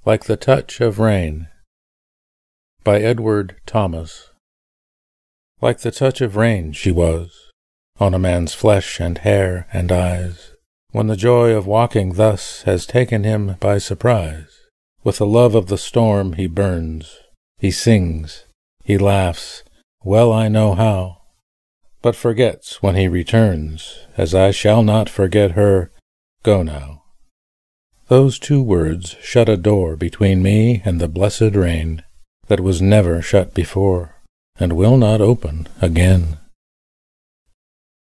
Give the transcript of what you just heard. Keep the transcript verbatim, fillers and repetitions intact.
Like the Touch of Rain by Edward Thomas. Like the touch of rain she was, on a man's flesh and hair and eyes, when the joy of walking thus has taken him by surprise. With the love of the storm he burns, he sings, he laughs, well I know how, but forgets when he returns, as I shall not forget her, go now. Those two words shut a door between me and the blessed rain that was never shut before, and will not open again.